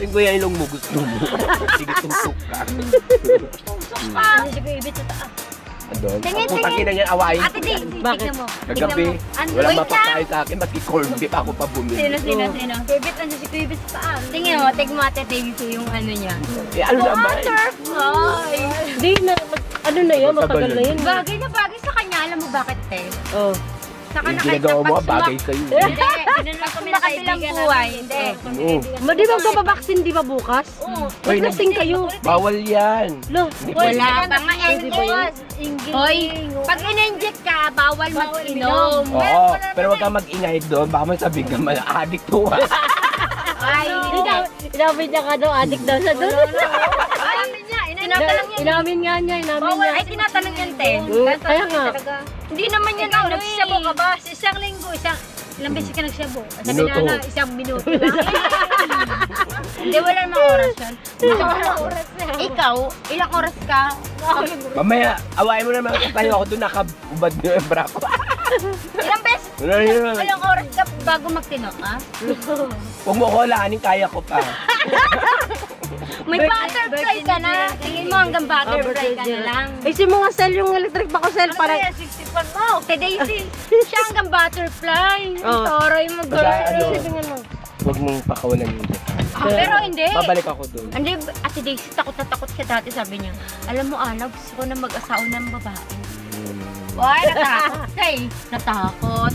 Pagkain ko yan ilong mo, gusto mo. Sige, tumtok ka. Ano si Kuya Ibit sa taas? Andun. Putang ina niyan, awayin. Ate Day, tignan mo. Nagabi, walang mapakain sa akin, maski corn beef ako pa bumili. Sino? Kuya Ibit, nandiyan si Kuya Ibit sa taas. Tingnan mo, tignan mo Ate Day yung ano niya. Eh, ano naman? Butterfly! Hindi na, ano na yun, matagal na yun. Bagay na bagay sa kanya, alam mo bakit, te? Oh. Saka Yung ginagawa mo, bagay sa'yo. Hindi, ganun lang kami nakaibigan buhay. Hindi. Di ba magpapabaksin, di ba bukas? Oo. Ba't lasing kayo? Bawal yan. Lo, Wala pa nga NGOs. Hoy, pag in-inject ka, bawal mag-inom. Oo, pero wag kang mag-ingay doon. Baka may sabihin ka, addict to ha. Ay, inamin niya ka daw, addict daw siya doon. tinatanong yan. Inamin nga niya, inamin niya. Ay, tinatanong yan, te. Kaya nga. Hindi naman yan ano, nagsisabo ka ba? Isang linggo, ilang beses ka nagsabo? Sabi Minuto. na isang minuto lang. Hindi, wala namang oras yan. Ikaw, ilang oras ka? Mamaya, awayin mo naman tayo ako doon, nakabubad nyo yung bra ko. Ilang beses? Ilang oras ka bago magtino, ha? Huwag mo ko laanin, kaya ko pa. May butterfly ka na. Tingin mo hanggang butterfly ka na lang. Isi mo nga cell yung electric pa ko cell para... 61 mo. Kay Daisy, siya hanggang butterfly. Oh. Toroy mo, girl. Ano? Huwag mong pakawalan yun. Pero hindi. Babalik ako doon. Hindi, Ate Daisy, takot na takot siya dati, sabi niya. Alam mo, Ana, gusto ko na mag-asawa ng babae. Why, natakot siya eh. Natakot.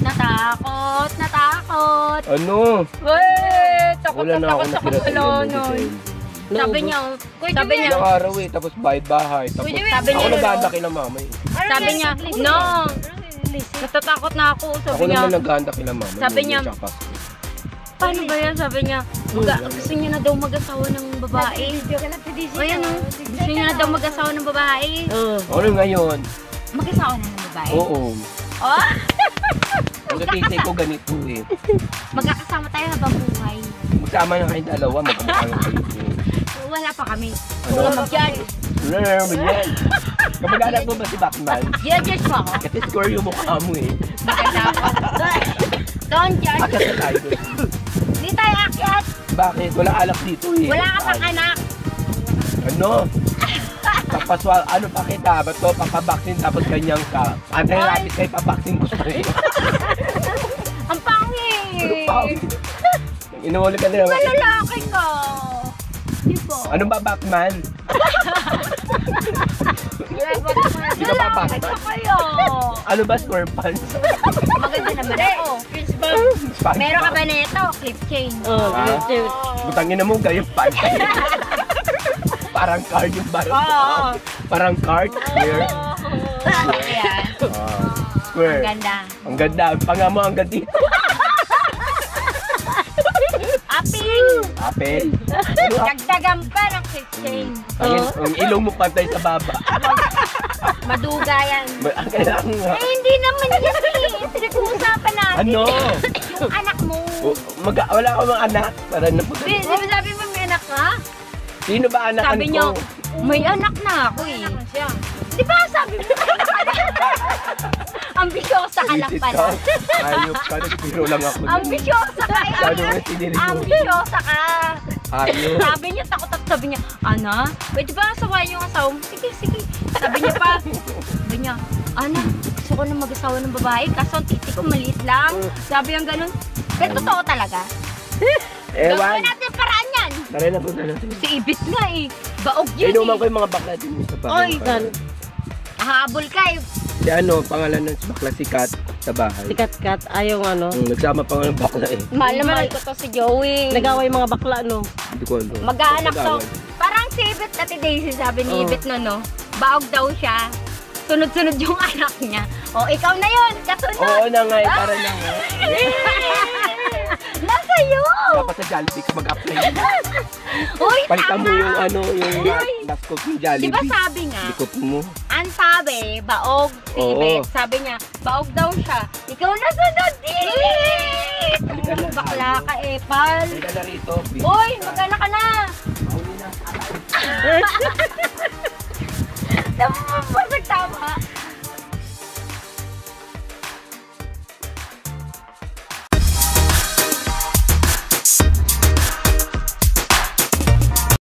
Ano? Wait, takot Wala na na ako takot sa natira sa kasalanan. Sabi niya, Ilang araw eh, tapos bahay. Tapos Sabi ako niya, naghahanda kila mama eh. sabi niya, no. Natatakot na ako, Ako sabi niya. naman naghahanda kila mama. Sabi niya, Tsaka. paano ba yan? Sabi niya, gusto niya na daw mag-asawa ng babae. O yan o, gusto niya na daw mag-asawa ng babae. Ano ngayon? Mag-asawa na ng babae? Oo. Oh? Ang katitay ko ganito eh. Magkakasama tayo habang buhay. Magsama na kayong dalawa, magkamukha kayo. Wala pa kami. Ano? Wala mag-yan. Wala na naman yan. Kapag anak mo ba si Batman? Judge mo ako. Kasi score yung mukha mo eh. Maganda ako. Don't judge. Akyat na tayo doon. Hindi tayo akyat. Bakit? Walang alak dito eh. Wala ka pang anak. Ano? Papaswal, ano pa kita? Ba't ko papabaksin tapos ganyan ka? Anti-rabbit kayo papaksin ko sa'yo. Ang pangit. Inuuli ka na naman. Malalaki ka. Diba? Ano ba Batman? Di ka ba Batman? kayo. Ano ba square pants? Maganda naman ako. Meron ka ba nito? Clip chain. Butangin na mo gayong pants. Parang card yung baro. Parang card. Square. Ayan. Square. Ang ganda. Ang ganda. Ang panga mo ang ganda dito. Aping. Apel. Dagdagan pa ng clip chain. Ang ilong mo pantay sa baba. Maduga yan. Ang kailangan nga. Eh, hindi naman yan eh. Pinag-uusapan natin. Ano? Yung anak mo. Wala ka mga anak. Para na po. Di ba sabi mo may anak ka? Sino ba anak Sabi ko? niya, may anak na ako eh. Di ba sabi mo? Ambisyosa ka lang pala. Ayop ka, nagpiro lang ako. Ambisyosa ka eh. Sabi mo sinili mo. Ambisyosa ka. Ayop. Sabi niya, takot at sabi niya, Ana, pwede ba asawain yung asawa mo? Sige, sige. Sabi niya pa, sabi niya, Ana, gusto ko na mag-asawa ng babae, kaso ang titi ko maliit lang. Sabi yung ganun. Pero totoo talaga. Ewan. Gawin natin paraan yan. Tara na po na natin. Si Ibit nga eh. Baog yun Inuman ko eh. yung mga bakla din sa Oy, bahay. hahabol ka eh. Si ano, pangalan ng bakla si Kat sa bahay. Sikat-kat, ayaw ano. Nagsama pa nga ng bakla eh. Mahal na mahal ko to si Joey. Nagaway mga bakla, no? Hindi ko ano. Mag-aanak to. Parang si Ibit Ate Daisy, sabi ni Ibit no. Baog daw siya. Sunod-sunod yung anak niya. O, ikaw na yun. Kasunod. Oo na nga eh, para na nga. Nasa'yo. Dapat sa Jollibee ka mag-apply. Uy, Palitan mo tama. yung ano, yung last cook ng Jollibee. Diba sabi nga, Likot mo. ang sabi, baog si Oo. Ibit. Sabi niya, baog daw siya. Ikaw na sunod din. Halika na. Bakla ka, Epal. Halika na rito. Uy, mag-anak ka na. Mauli na. Naman